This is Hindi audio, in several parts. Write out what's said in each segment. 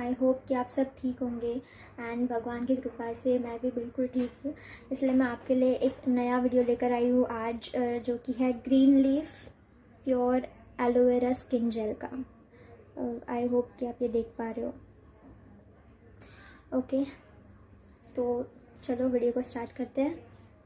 आई होप कि आप सब ठीक होंगे एंड भगवान की कृपा से मैं भी बिल्कुल ठीक हूँ। इसलिए मैं आपके लिए एक नया वीडियो लेकर आई हूँ आज, जो कि है green leaf pure aloe vera skin gel का। आई होप कि आप ये देख पा रहे हो। ओके, तो चलो वीडियो को स्टार्ट करते हैं।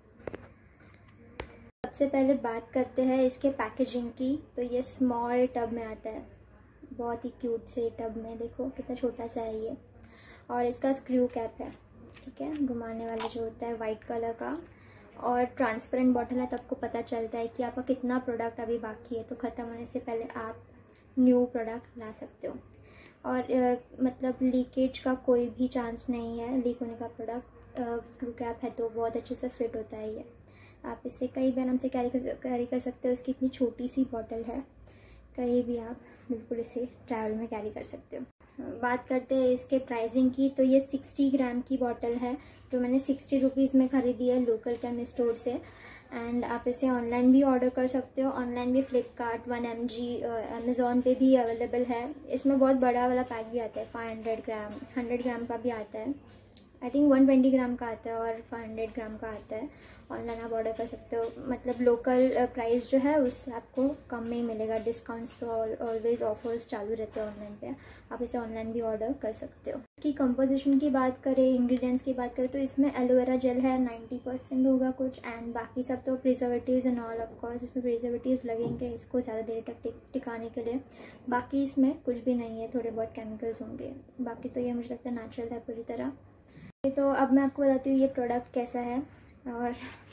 सबसे पहले बात करते हैं इसके पैकेजिंग की। तो ये स्मॉल टब में आता है, बहुत ही क्यूट से टब में, देखो कितना छोटा सा है ये। और इसका स्क्रू कैप है, ठीक है, घुमाने वाला जो होता है वाइट कलर का। और ट्रांसपेरेंट बॉटल है, तो आपको पता चलता है कि आपका कितना प्रोडक्ट अभी बाकी है, तो ख़त्म होने से पहले आप न्यू प्रोडक्ट ला सकते हो। और मतलब लीकेज का कोई भी चांस नहीं है, लीक होने का प्रोडक्ट। स्क्रू कैप है तो बहुत अच्छे से फिट होता है ये। आप इससे कई भी आराम से कैरी कर सकते हो। इसकी इतनी छोटी सी बॉटल है, कहीं भी आप बिल्कुल इसे ट्रैवल में कैरी कर सकते हो। बात करते हैं इसके प्राइसिंग की। तो ये 60 ग्राम की बॉटल है, जो मैंने 60 रुपीज़ में खरीदी है लोकल केमिस्ट स्टोर से। एंड आप इसे ऑनलाइन भी ऑर्डर कर सकते हो, ऑनलाइन भी फ्लिपकार्ट, 1mg, अमेज़ॉन पे भी अवेलेबल है। इसमें बहुत बड़ा वाला पैक भी आता है, 500 ग्राम, 100 ग्राम का भी आता है। आई थिंक 120 ग्राम का आता है और 500 ग्राम का आता है। ऑनलाइन आप ऑर्डर कर सकते हो, मतलब लोकल प्राइस जो है उससे आपको कम में ही मिलेगा। डिस्काउंट्स तो ऑलवेज ऑफर्स चालू रहते हैं ऑनलाइन पे, आप इसे ऑनलाइन भी ऑर्डर कर सकते हो। इसकी कंपोजिशन की बात करें, इंग्रेडिएंट्स की बात करें, तो इसमें एलोवेरा जेल है, 90% होगा कुछ, एंड बाकी सब तो preservatives and all. Of course इसमें प्रिजर्वेटिव्स लगेंगे इसको ज़्यादा देर तक टिकाने के लिए। बाकी इसमें कुछ भी नहीं है, थोड़े बहुत केमिकल्स होंगे, बाकी तो ये मुझे लगता है नेचुरल है पूरी तरह। तो अब मैं आपको बताती हूँ ये प्रोडक्ट कैसा है। और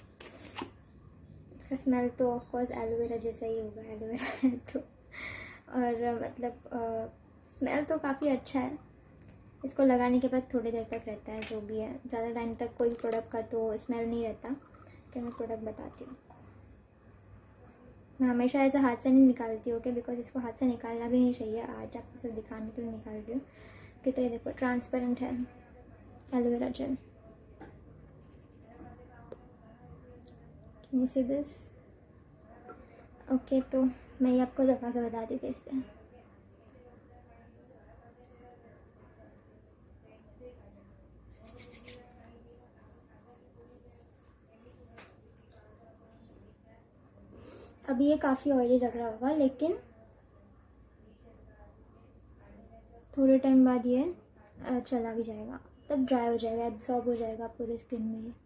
इसका स्मेल तो ऑफकोर्स एलोवेरा जैसा ही होगा, एलोवेरा है तो। और मतलब स्मेल तो काफ़ी अच्छा है। इसको लगाने के बाद थोड़ी देर तक रहता है, जो भी है, ज़्यादा टाइम तक कोई प्रोडक्ट का तो स्मेल नहीं रहता। कि मैं प्रोडक्ट बताती हूँ। मैं हमेशा ऐसा हाथ से नहीं निकालती हूँ, बिकॉज इसको हाथ से निकालना भी नहीं चाहिए। आज आपको सिर्फ दिखाने के लिए निकाल रही हूँ कि तो ये देखो ट्रांसपेरेंट है aloe vera gel. Can you see this? Okay, तो मैं ये आपको लगा के बता दी फेस पे। अभी ये काफ़ी ऑयली लग रहा होगा, लेकिन थोड़े टाइम बाद ये चला भी जाएगा, तब ड्राई हो जाएगा, एब्जॉर्ब हो जाएगा पूरी स्किन में ये।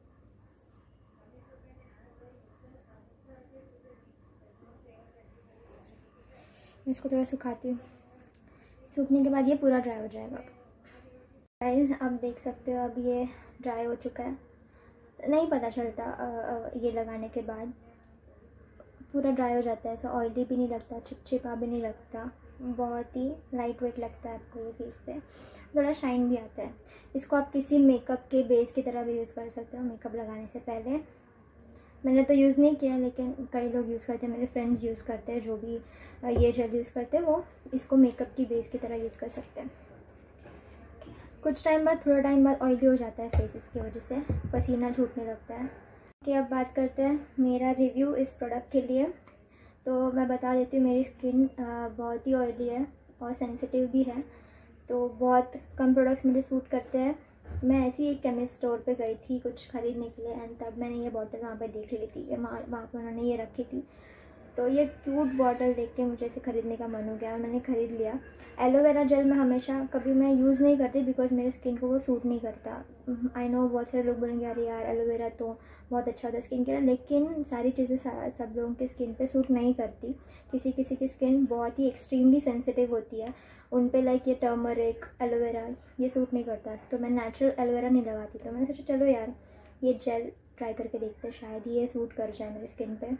मैं इसको थोड़ा सुखाती हूँ, सूखने के बाद ये पूरा ड्राई हो जाएगा। गाइस आप देख सकते हो अब ये ड्राई हो चुका है। नहीं पता चलता ये लगाने के बाद पूरा ड्राई हो जाता है। ऐसा ऑयली भी नहीं लगता, चिपचिपा भी नहीं लगता, बहुत ही लाइट वेट लगता है आपको ये फेस पे। थोड़ा शाइन भी आता है। इसको आप किसी मेकअप के बेस की तरह भी यूज़ कर सकते हो मेकअप लगाने से पहले। मैंने तो यूज़ नहीं किया, लेकिन कई लोग यूज़ करते हैं, मेरे फ्रेंड्स यूज़ करते हैं, जो भी ये जेल यूज़ करते हैं वो इसको मेकअप की बेस की तरह यूज़ कर सकते हैं। कुछ टाइम बाद, थोड़ा टाइम बाद ऑयली हो जाता है फेस, इसकी वजह से पसीना छूटने लगता है। ओके, अब बात करते हैं मेरा रिव्यू इस प्रोडक्ट के लिए। तो मैं बता देती हूँ, मेरी स्किन बहुत ही ऑयली है और सेंसिटिव भी है, तो बहुत कम प्रोडक्ट्स मुझे सूट करते हैं। मैं ऐसी एक केमिस्ट स्टोर पे गई थी कुछ ख़रीदने के लिए, एंड तब मैंने ये बॉटल वहाँ पे देख ली थी, वहाँ पर उन्होंने ये रखी थी। तो ये क्यूट बॉटल देख के मुझे इसे ख़रीदने का मन हो गया और मैंने ख़रीद लिया। एलोवेरा जेल मैं हमेशा कभी मैं यूज़ नहीं करती, बिकॉज मेरी स्किन को वो सूट नहीं करता। आई नो बहुत सारे लोग बोलेंगे अरे यार एलोवेरा तो बहुत अच्छा होता है स्किन के लिए, लेकिन सारी चीज़ें सब लोगों की स्किन पे सूट नहीं करती। किसी किसी की स्किन बहुत ही एक्सट्रीमली सेंसिटिव होती है, उन पे लाइक ये टर्मरिक, एलोवेरा ये सूट नहीं करता। तो मैं नेचुरल एलोवेरा नहीं लगाती, तो मैंने सोचा चलो यार ये जेल ट्राई करके देखते हैं, शायद ये सूट कर जाए मेरी स्किन पे।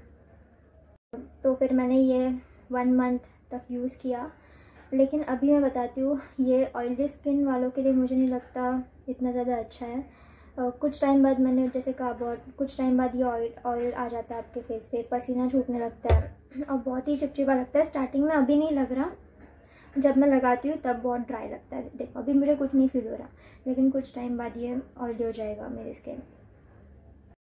तो फिर मैंने ये 1 मंथ तक यूज़ किया, लेकिन अभी मैं बताती हूँ ये ऑयली स्किन वालों के लिए मुझे नहीं लगता इतना ज़्यादा अच्छा है। कुछ टाइम बाद, मैंने जैसे कहा, बहुत कुछ टाइम बाद ये ऑयल आ जाता है आपके फेस पे, पसीना छूटने लगता है और बहुत ही चिपचिपा लगता है। स्टार्टिंग में अभी नहीं लग रहा, जब मैं लगाती हूँ तब बहुत ड्राई लगता है। देखो अभी मुझे कुछ नहीं फील हो रहा, लेकिन कुछ टाइम बाद ये ऑयली हो जाएगा मेरी स्किन।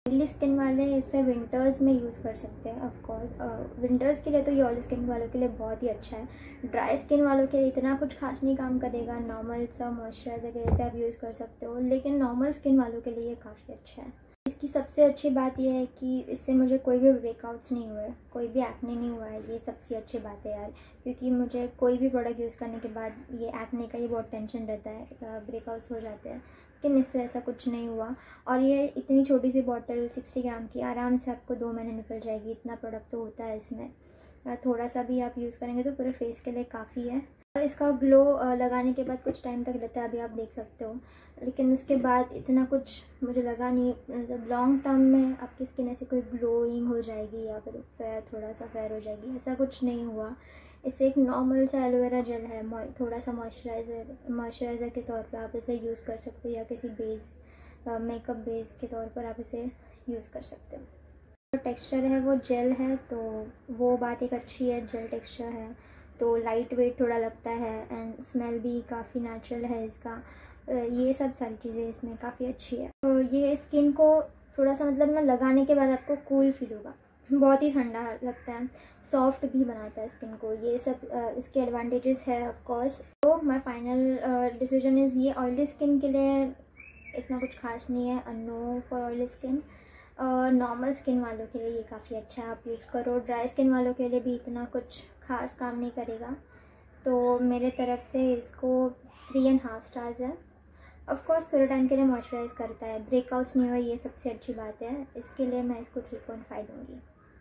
ऑयली स्किन वाले इसे विंटर्स में यूज़ कर सकते हैं। ऑफ कोर्स विंटर्स के लिए तो ये ऑयली स्किन वालों के लिए बहुत ही अच्छा है। ड्राई स्किन वालों के लिए इतना कुछ खास नहीं काम करेगा, नॉर्मल सा मॉइस्चराइज़र के जैसे आप यूज़ कर सकते हो, लेकिन नॉर्मल स्किन वालों के लिए ये काफ़ी अच्छा है। इसकी सबसे अच्छी बात यह है कि इससे मुझे कोई भी ब्रेकआउट्स नहीं हुए, कोई भी एक्ने नहीं हुआ है। ये सबसे अच्छी बात है यार, क्योंकि मुझे कोई भी प्रोडक्ट यूज़ करने के बाद ये एक्ने का ही बहुत टेंशन रहता है, ब्रेकआउट्स हो जाते हैं, लेकिन इससे ऐसा कुछ नहीं हुआ। और ये इतनी छोटी सी बॉटल 60 ग्राम की आराम से आपको 2 महीने निकल जाएगी, इतना प्रोडक्ट तो होता है इसमें। थोड़ा सा भी आप यूज़ करेंगे तो पूरे फेस के लिए काफ़ी है। इसका ग्लो लगाने के बाद कुछ टाइम तक रहता है, अभी आप देख सकते हो, लेकिन उसके बाद इतना कुछ मुझे लगा नहीं। मतलब लॉन्ग टर्म में आपकी स्किन ऐसे कोई ग्लोइंग हो जाएगी या फिर फेयर, थोड़ा सा फेयर हो जाएगी, ऐसा कुछ नहीं हुआ। इससे एक नॉर्मल सा एलोवेरा जेल है, थोड़ा सा मॉइस्चराइज़र के तौर पे आप इसे यूज़ कर सकते हो, या किसी बेस मेकअप बेस के तौर पर आप इसे यूज़ कर सकते हो। जो टेक्सचर है वो जेल है, तो वो बात एक अच्छी है, जेल टेक्सचर है तो लाइट वेट थोड़ा लगता है, एंड स्मेल भी काफ़ी नेचुरल है इसका। ये सब सारी चीज़ें इसमें काफ़ी अच्छी है। तो ये स्किन को थोड़ा सा मतलब ना लगाने के बाद आपको कूल फील होगा, बहुत ही ठंडा लगता है, सॉफ्ट भी बनाता है स्किन को। ये सब इसके एडवांटेजेस है ऑफ कोर्स। तो माय फाइनल डिसीजन इज़ ये ऑयली स्किन के लिए इतना कुछ खास नहीं है, no for oily skin. Normal skin वालों के लिए ये काफ़ी अच्छा है, आप यूज़ करो। ड्राई स्किन वालों के लिए भी इतना कुछ खास काम नहीं करेगा, तो मेरे तरफ से इसको 3.5 स्टार्स है। ऑफ कोर्स थोड़े टाइम के लिए मॉइस्चराइज करता है, ब्रेकआउट्स नहीं हुए, ये सबसे अच्छी बात है, इसके लिए मैं इसको 3.5 दूँगी।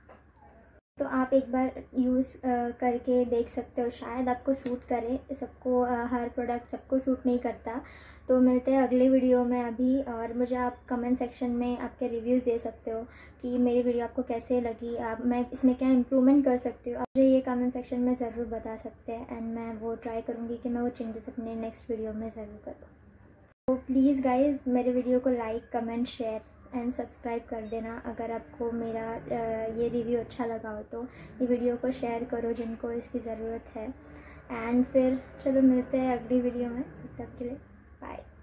तो आप एक बार यूज़ करके देख सकते हो, शायद आपको सूट करे। सबको हर प्रोडक्ट सबको सूट नहीं करता। तो मिलते हैं अगले वीडियो में अभी, और मुझे आप कमेंट सेक्शन में आपके रिव्यूज़ दे सकते हो कि मेरी वीडियो आपको कैसे लगी, आप मैं इसमें क्या इम्प्रूवमेंट कर सकती हूँ, आप मुझे ये कमेंट सेक्शन में ज़रूर बता सकते हैं, एंड मैं वो ट्राई करूँगी कि मैं वो चेंजेस अपने नेक्स्ट वीडियो में ज़रूर करूँ। तो प्लीज़ गाइज़ मेरे वीडियो को like, comment, share and subscribe कर देना। अगर आपको मेरा ये रिव्यू अच्छा लगा हो तो ये वीडियो को शेयर करो जिनको इसकी ज़रूरत है। एंड फिर चलो मिलते हैं अगली वीडियो में, तब तक के लिए बाय।